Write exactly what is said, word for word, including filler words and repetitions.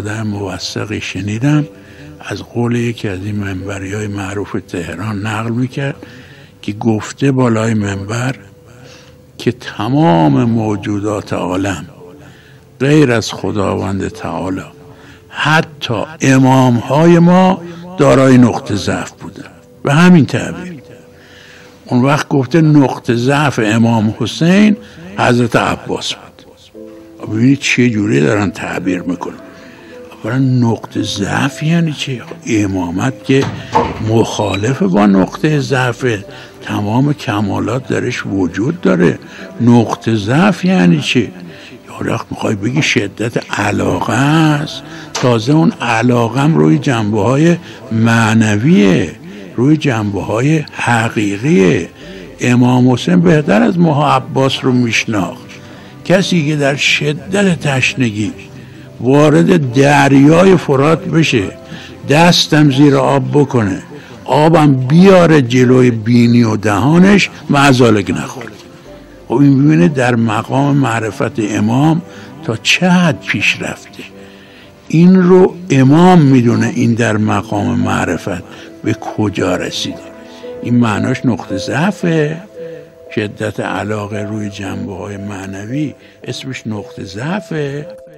آدم موثقی شنیدم از قول یکی از این منبری های معروف تهران نقل میکرد که گفته بالای منبر که تمام موجودات عالم غیر از خداوند تعالی حتی امام های ما دارای نقطه ضعف بودن. و همین تعبیر اون وقت گفته نقطه ضعف امام حسین حضرت عباس بود. ببینید چه جوری دارن تعبیر میکنن. اولا نقطه ضعف یعنی چه؟ امامت که مخالف با نقطه ضعف، تمام کمالات درش وجود داره. نقطه ضعف یعنی چه؟ یا وقت میخوای بگی شدت علاقه است، تازه اون علاقم روی جنبه های معنویه، روی جنبه های حقیقیه. امام حسین بهتر از ماه عباس رو میشناخت. کسی که در شدت تشنگی وارد دریای فرات بشه، دستم زیر آب بکنه، آبم بیاره جلوی بینی و دهانش، مزالک نخوره. خب این ببینه در مقام معرفت امام تا چه حد پیش رفته. این رو امام میدونه این در مقام معرفت به کجا رسیده. این معناش نقطه ضعفه. شدت علاقه روی جنبه های معنوی اسمش نقطه ضعفه.